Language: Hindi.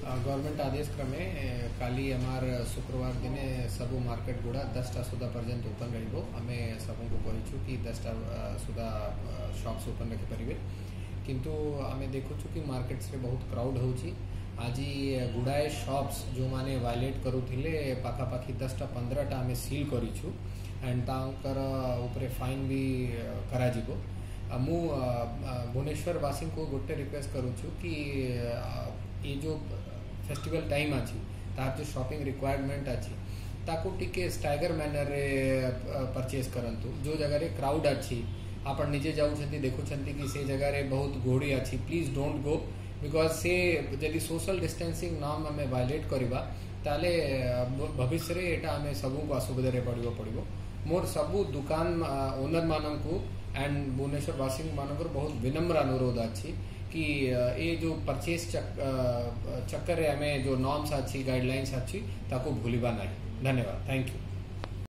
गवर्नमेंट आदेश क्रमे काली आमार शुक्रवार दिन सबू मार्केट गुड़ा 10टा सुधा पर्यंत ओपन रमे सबू को कहीचु कि 10टा सुधा शॉप्स ओपन रखिपारे किंतु आमे देखुचु कि मार्केट से बहुत क्राउड होची आज गुड़ाए शॉप्स जो माने वायलेट करुथिले पाखापाखी 10टा 15टा आमे सील करिछु एंड तांकर ऊपर फाइन भी करा जिवो मु भुवनेश्वर वासी को गोटे रिक्वेस्ट करूछु कि ये जो फेस्टिवल टाइम अच्छी तार जो शॉपिंग रिक्वायरमेंट अच्छी ताको टिके स्टाइगर मैनर रे परचेज करंतु जो जगह रे क्राउड अच्छी आपण निजे जाउछंती देखुछंती कि से जगह रे बहुत घोड़ी अच्छी प्लीज डोंट गो बिकॉज से जदि सोशल डिस्टेंसिंग नॉर्म हमें वायलेट करबा ताले भविष्य रे एटा हमें सबू को असुविधा रे पड़िबो मोर सबू दुकान ओनर माननकु एंड भुवनेश्वर वासी मानकर बहुत विनम्र अनुरोध अच्छी कि ये जो परचेज चक्कर हमें जो नॉर्म्स अच्छी गाइडलाइंस अच्छी ताको भूलिबा नहीं। धन्यवाद, थैंक यू।